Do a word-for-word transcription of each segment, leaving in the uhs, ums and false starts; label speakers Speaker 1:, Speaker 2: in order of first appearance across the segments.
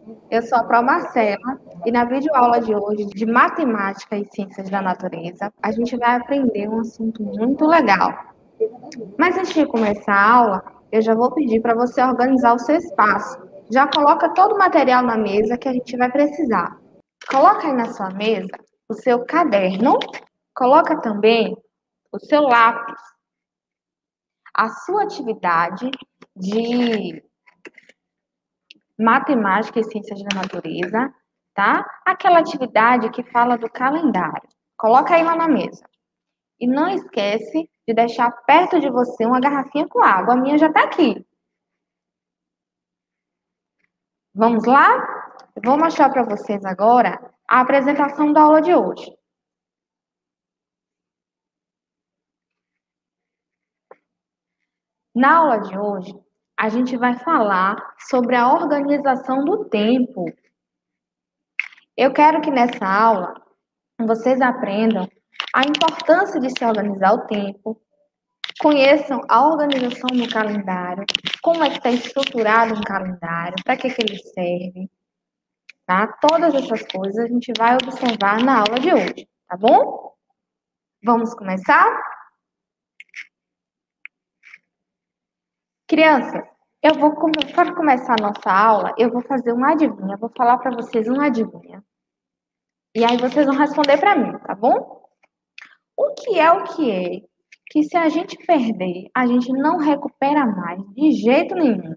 Speaker 1: Eu sou a Pro Marcela e na videoaula de hoje de Matemática e Ciências da Natureza, a gente vai aprender um assunto muito legal. Mas antes de começar a aula, eu já vou pedir para você organizar o seu espaço. Já coloca todo o material na mesa que a gente vai precisar. Coloca aí na sua mesa o seu caderno, coloca também o seu lápis, a sua atividade de Matemática e Ciências da Natureza, tá? Aquela atividade que fala do calendário. Coloca aí lá na mesa. E não esquece de deixar perto de você uma garrafinha com água. A minha já está aqui. Vamos lá? Eu vou mostrar para vocês agora a apresentação da aula de hoje. Na aula de hoje, a gente vai falar sobre a organização do tempo. Eu quero que nessa aula vocês aprendam a importância de se organizar o tempo, conheçam a organização do calendário, como é que está estruturado um calendário, para que, que ele serve, tá? Todas essas coisas a gente vai observar na aula de hoje, tá bom? Vamos começar? Crianças, eu vou, para começar a nossa aula, eu vou fazer uma adivinha, eu vou falar para vocês uma adivinha. E aí vocês vão responder para mim, tá bom? O que é o que é que se a gente perder, a gente não recupera mais de jeito nenhum?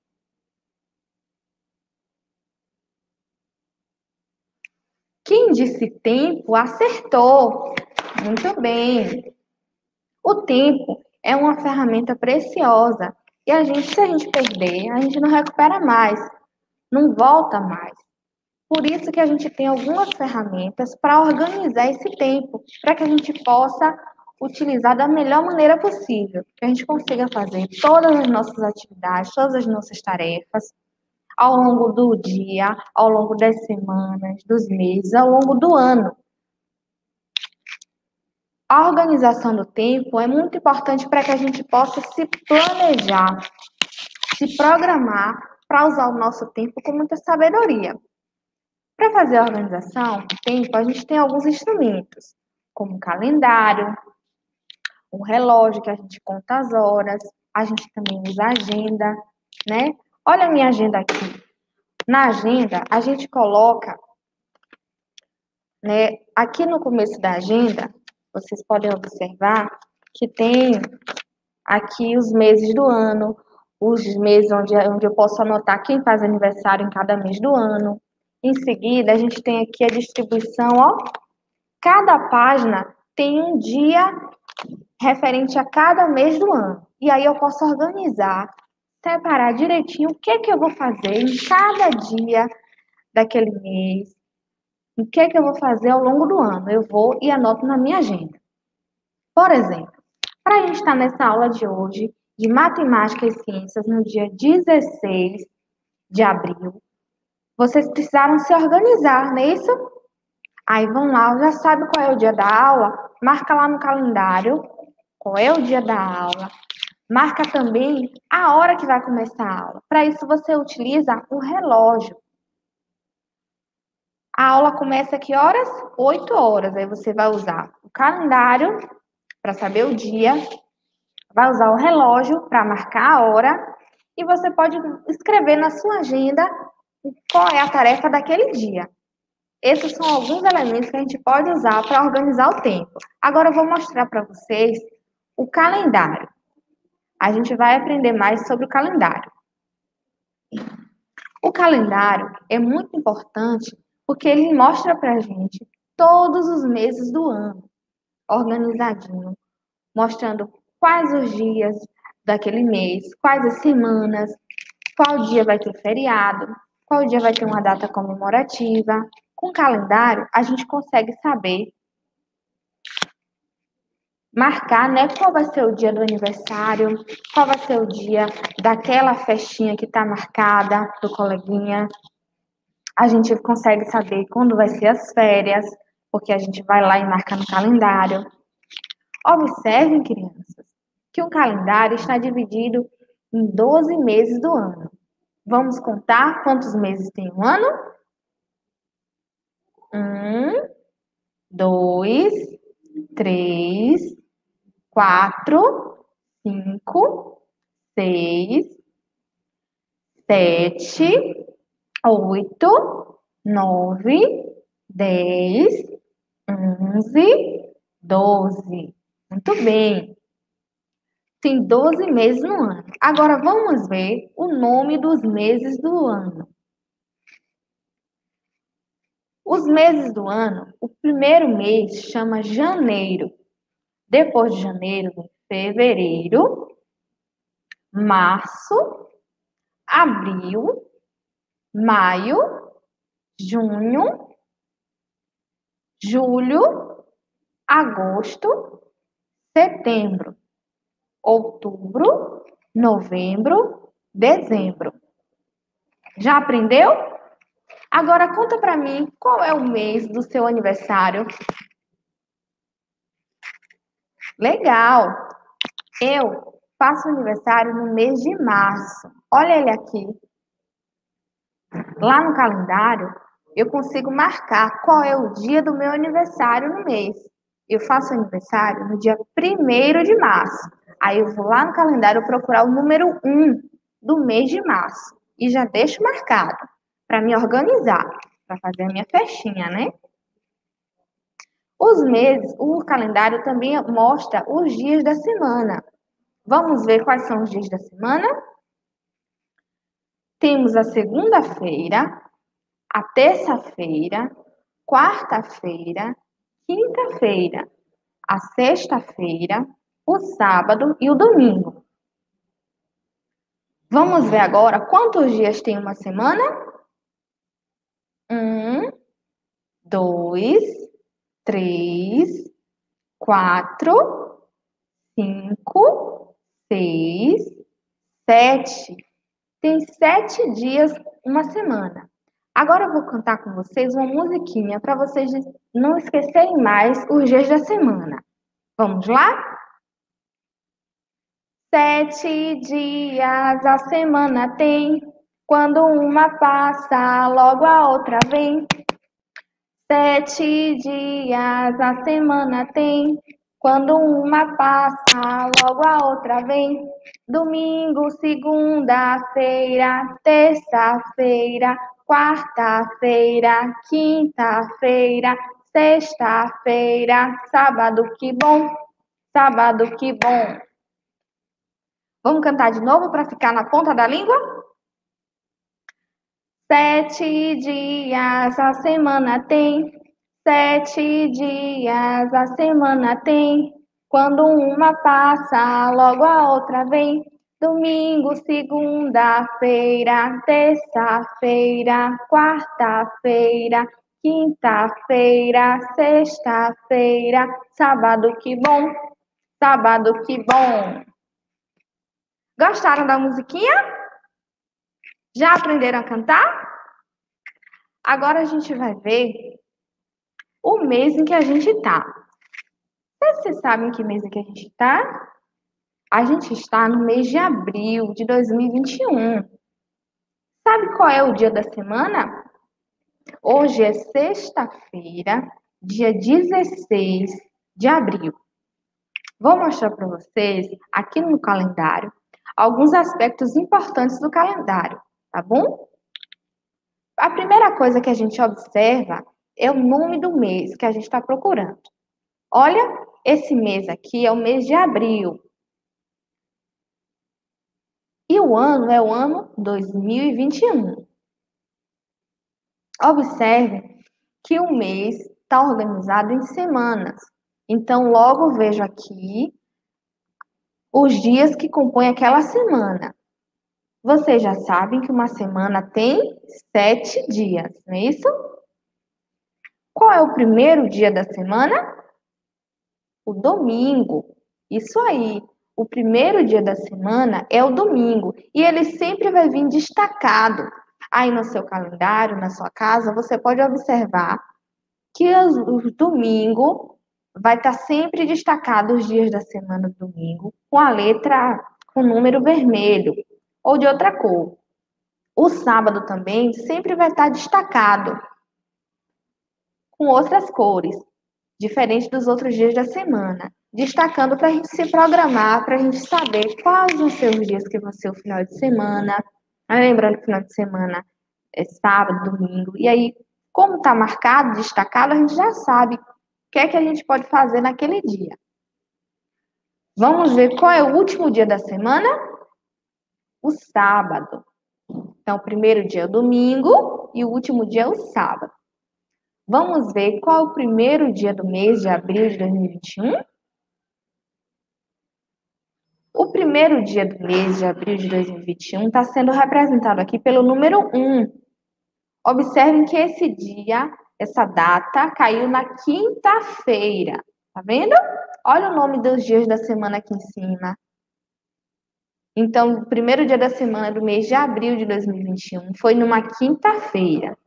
Speaker 1: Quem disse tempo acertou. Muito bem. O tempo é uma ferramenta preciosa e a gente, se a gente perder, a gente não recupera mais, não volta mais. Por isso que a gente tem algumas ferramentas para organizar esse tempo, para que a gente possa utilizar da melhor maneira possível, que a gente consiga fazer todas as nossas atividades, todas as nossas tarefas ao longo do dia, ao longo das semanas, dos meses, ao longo do ano. A organização do tempo é muito importante para que a gente possa se planejar, se programar para usar o nosso tempo com muita sabedoria. Para fazer a organização do tempo, a gente tem alguns instrumentos, como o calendário, o relógio que a gente conta as horas, a gente também usa a agenda, né? Olha a minha agenda aqui. Na agenda, a gente coloca, né, aqui no começo da agenda, vocês podem observar que tem aqui os meses do ano, os meses onde, onde eu posso anotar quem faz aniversário em cada mês do ano. Em seguida, a gente tem aqui a distribuição, ó. Cada página tem um dia referente a cada mês do ano. E aí eu posso organizar, separar direitinho o que, que eu vou fazer em cada dia daquele mês, o que, que eu vou fazer ao longo do ano. Eu vou e anoto na minha agenda. Por exemplo, para a gente estar nessa aula de hoje, de Matemática e Ciências, no dia dezesseis de abril, vocês precisaram se organizar, não é isso? Aí vão lá, já sabe qual é o dia da aula, marca lá no calendário qual é o dia da aula, marca também a hora que vai começar a aula. Para isso você utiliza o relógio. A aula começa a que horas? oito horas. Aí você vai usar o calendário para saber o dia, vai usar o relógio para marcar a hora e você pode escrever na sua agenda qual é a tarefa daquele dia. Esses são alguns elementos que a gente pode usar para organizar o tempo. Agora eu vou mostrar para vocês o calendário. A gente vai aprender mais sobre o calendário. O calendário é muito importante porque ele mostra para a gente todos os meses do ano, organizadinho, mostrando quais os dias daquele mês, quais as semanas, qual dia vai ter feriado, qual dia vai ter uma data comemorativa. Com o calendário, a gente consegue saber, marcar, né, qual vai ser o dia do aniversário, qual vai ser o dia daquela festinha que está marcada do coleguinha. A gente consegue saber quando vai ser as férias, porque a gente vai lá e marca no calendário. Observem, crianças, que o calendário está dividido em doze meses do ano. Vamos contar quantos meses tem um ano? Um, dois, três, quatro, cinco, seis, sete, oito, nove, dez, onze, doze. Muito bem. Tem doze meses no ano. Agora vamos ver o nome dos meses do ano. Os meses do ano, o primeiro mês chama janeiro. Depois de janeiro, vem fevereiro, março, abril, maio, junho, julho, agosto, setembro, outubro, novembro, dezembro. Já aprendeu? Agora conta para mim qual é o mês do seu aniversário. Legal! Eu faço aniversário no mês de março. Olha ele aqui. Lá no calendário, eu consigo marcar qual é o dia do meu aniversário no mês. Eu faço aniversário no dia primeiro de março. Aí eu vou lá no calendário procurar o número um do mês de março. E já deixo marcado para me organizar, para fazer a minha festinha, né? Os meses, o calendário também mostra os dias da semana. Vamos ver quais são os dias da semana? Temos a segunda-feira, a terça-feira, quarta-feira, quinta-feira, a sexta-feira, o sábado e o domingo. Vamos ver agora quantos dias tem uma semana? Um, dois, três, quatro, cinco, seis, sete. Tem sete dias uma semana. Agora eu vou cantar com vocês uma musiquinha para vocês não esquecerem mais os dias da semana. Vamos lá? Sete dias a semana tem, quando uma passa, logo a outra vem. Sete dias a semana tem, quando uma passa, logo a outra vem. Domingo, segunda-feira, terça-feira, quarta-feira, quinta-feira, sexta-feira, sábado, que bom, sábado, que bom. Vamos cantar de novo para ficar na ponta da língua? Sete dias a semana tem, sete dias a semana tem, quando uma passa, logo a outra vem. Domingo, segunda-feira, terça-feira, quarta-feira, quinta-feira, sexta-feira, sábado, que bom, sábado, que bom. Gostaram da musiquinha? Já aprenderam a cantar? Agora a gente vai ver o mês em que a gente está. Vocês sabem que mês em que a gente está? A gente está no mês de abril de dois mil e vinte e um. Sabe qual é o dia da semana? Hoje é sexta-feira, dia dezesseis de abril. Vou mostrar para vocês, aqui no calendário, alguns aspectos importantes do calendário, tá bom? A primeira coisa que a gente observa é o nome do mês que a gente está procurando. Olha, esse mês aqui é o mês de abril. E o ano é o ano dois mil e vinte e um. Observe que o mês está organizado em semanas. Então, logo vejo aqui os dias que compõem aquela semana. Vocês já sabem que uma semana tem sete dias, não é isso? Qual é o primeiro dia da semana? O domingo. Isso aí. O primeiro dia da semana é o domingo. E ele sempre vai vir destacado. Aí no seu calendário, na sua casa, você pode observar que o domingo vai estar sempre destacado os dias da semana do domingo com a letra, com o número vermelho ou de outra cor. O sábado também sempre vai estar destacado com outras cores, diferente dos outros dias da semana, destacando para a gente se programar, para a gente saber quais vão ser os dias que vão ser o final de semana. Lembrando que final de semana é sábado, domingo, e aí, como está marcado, destacado, a gente já sabe o que é que a gente pode fazer naquele dia. Vamos ver qual é o último dia da semana? O sábado. Então, o primeiro dia é o domingo e o último dia é o sábado. Vamos ver qual é o primeiro dia do mês de abril de dois mil e vinte e um? O primeiro dia do mês de abril de dois mil e vinte e um está sendo representado aqui pelo número um. Observem que esse dia, essa data, caiu na quinta-feira. Tá vendo? Olha o nome dos dias da semana aqui em cima. Então, o primeiro dia da semana do mês de abril de dois mil e vinte e um foi numa quinta-feira.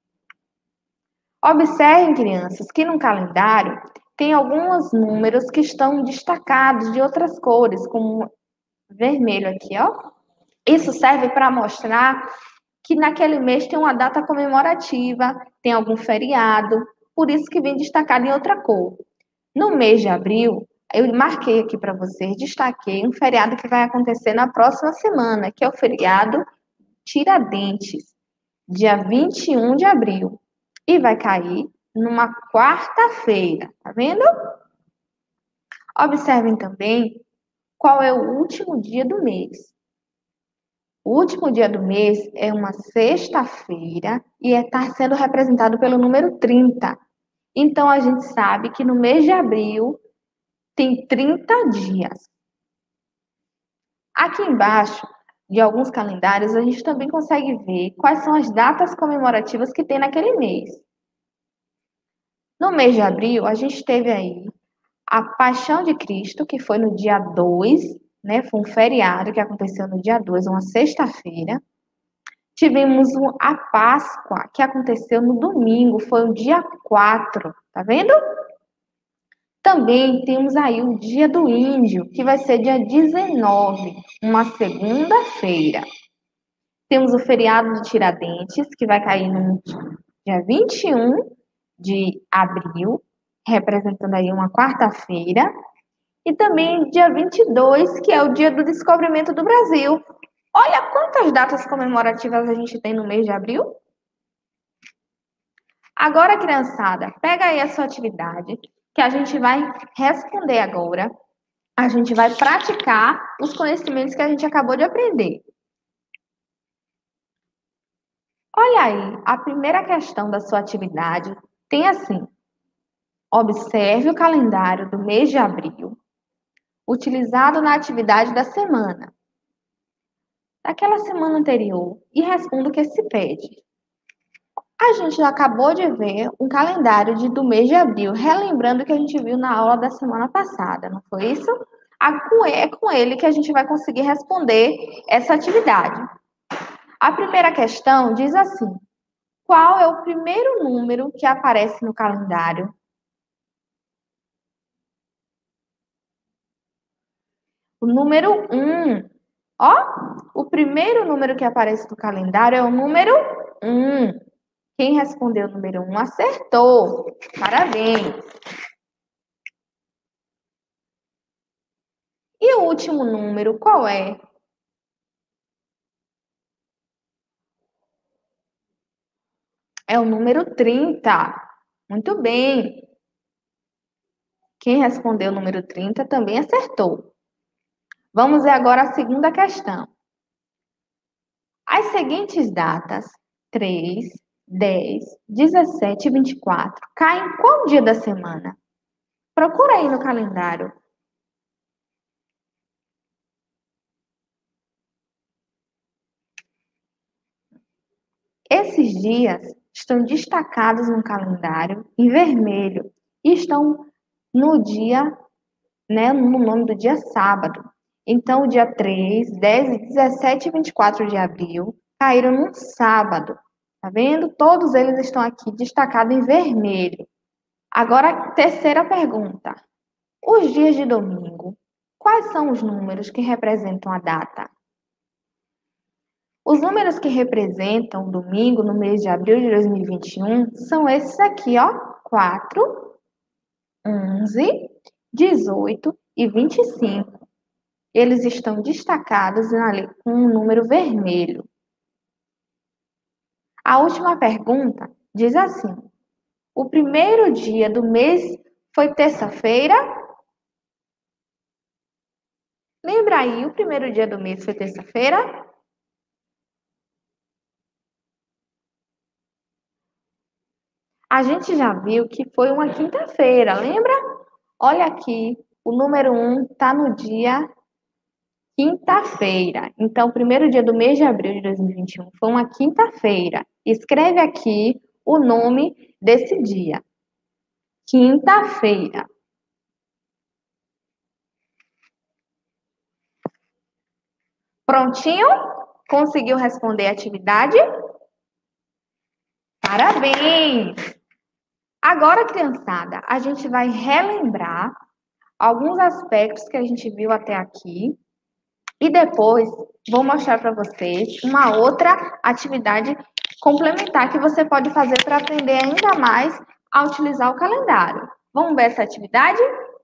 Speaker 1: Observem, crianças, que no calendário tem alguns números que estão destacados de outras cores, como vermelho aqui, ó. Isso serve para mostrar que naquele mês tem uma data comemorativa, tem algum feriado, por isso que vem destacado em outra cor. No mês de abril, eu marquei aqui para vocês, destaquei um feriado que vai acontecer na próxima semana, que é o feriado Tiradentes, dia vinte e um de abril. E vai cair numa quarta-feira, tá vendo? Observem também qual é o último dia do mês. O último dia do mês é uma sexta-feira e está sendo representado pelo número trinta. Então, a gente sabe que no mês de abril tem trinta dias. Aqui embaixo, de alguns calendários, a gente também consegue ver quais são as datas comemorativas que tem naquele mês. No mês de abril, a gente teve aí a Paixão de Cristo, que foi no dia dois, né? Foi um feriado que aconteceu no dia dois, uma sexta-feira. Tivemos a Páscoa, que aconteceu no domingo, foi o dia quatro, tá vendo? Também temos aí o Dia do Índio, que vai ser dia dezenove, uma segunda-feira. Temos o feriado de Tiradentes, que vai cair no dia vinte e um de abril, representando aí uma quarta-feira. E também dia vinte e dois, que é o dia do descobrimento do Brasil. Olha quantas datas comemorativas a gente tem no mês de abril. Agora, criançada, pega aí a sua atividade, que a gente vai responder agora. A gente vai praticar os conhecimentos que a gente acabou de aprender. Olha aí, a primeira questão da sua atividade tem assim: observe o calendário do mês de abril, utilizado na atividade da semana, daquela semana anterior, e responda o que se pede. A gente já acabou de ver um calendário de, do mês de abril, relembrando o que a gente viu na aula da semana passada, não foi isso? É com ele que a gente vai conseguir responder essa atividade. A primeira questão diz assim: qual é o primeiro número que aparece no calendário? O número um. Ó, o primeiro número que aparece no calendário é o número um. Quem respondeu o número um acertou. Parabéns. E o último número, qual é? É o número trinta. Muito bem. Quem respondeu o número trinta também acertou. Vamos ver agora a segunda questão. As seguintes datas, três, dez, dezessete e vinte e quatro, caem em qual dia da semana? Procura aí no calendário. Esses dias estão destacados no calendário em vermelho e estão no dia, né, no nome do dia sábado. Então, o dia três, dez, dezessete e vinte e quatro de abril caíram no sábado. Tá vendo? Todos eles estão aqui destacados em vermelho. Agora, terceira pergunta. Os dias de domingo, quais são os números que representam a data? Os números que representam o domingo no mês de abril de dois mil e vinte e um são esses aqui, ó. quatro, onze, dezoito e vinte e cinco. Eles estão destacados com um número vermelho. A última pergunta diz assim: o primeiro dia do mês foi terça-feira? Lembra aí, o primeiro dia do mês foi terça-feira? A gente já viu que foi uma quinta-feira, lembra? Olha aqui, o número um está no dia quinta-feira. Então, o primeiro dia do mês de abril de dois mil e vinte e um foi uma quinta-feira. Escreve aqui o nome desse dia. Quinta-feira. Prontinho? Conseguiu responder a atividade? Parabéns! Agora, criançada, a gente vai relembrar alguns aspectos que a gente viu até aqui e depois vou mostrar para vocês uma outra atividade complementar que você pode fazer para aprender ainda mais a utilizar o calendário. Vamos ver essa atividade?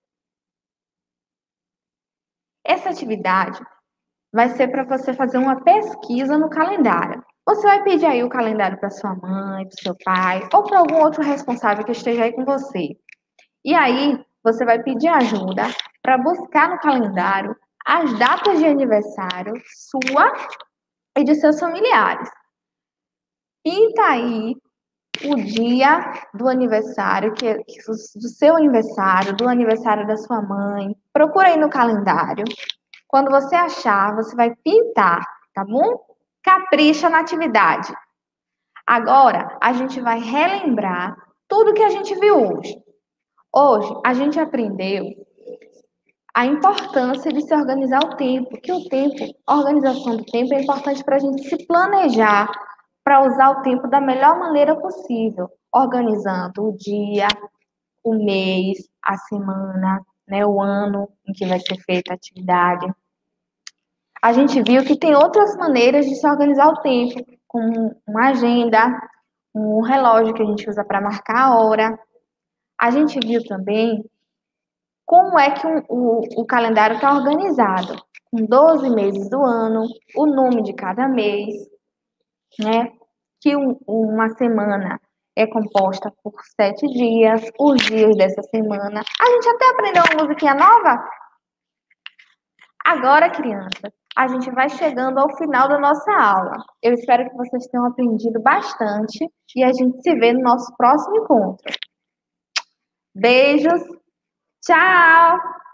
Speaker 1: Essa atividade vai ser para você fazer uma pesquisa no calendário. Você vai pedir aí o calendário para sua mãe, para seu pai ou para algum outro responsável que esteja aí com você. E aí, você vai pedir ajuda para buscar no calendário as datas de aniversário sua e de seus familiares. Pinta aí o dia do aniversário, que, que do seu aniversário, do aniversário da sua mãe. Procura aí no calendário. Quando você achar, você vai pintar, tá bom? Capricha na atividade. Agora, a gente vai relembrar tudo que a gente viu hoje. Hoje, a gente aprendeu a importância de se organizar o tempo, que o tempo, a organização do tempo é importante para a gente se planejar, para usar o tempo da melhor maneira possível, organizando o dia, o mês, a semana, né, o ano em que vai ser feita a atividade. A gente viu que tem outras maneiras de se organizar o tempo, como uma agenda, um relógio que a gente usa para marcar a hora. A gente viu também como é que um, o, o calendário está organizado, com doze meses do ano, o nome de cada mês, né? Que um, uma semana é composta por sete dias, os dias dessa semana. A gente até aprendeu uma musiquinha nova? Agora, criança, a gente vai chegando ao final da nossa aula. Eu espero que vocês tenham aprendido bastante e a gente se vê no nosso próximo encontro. Beijos, tchau!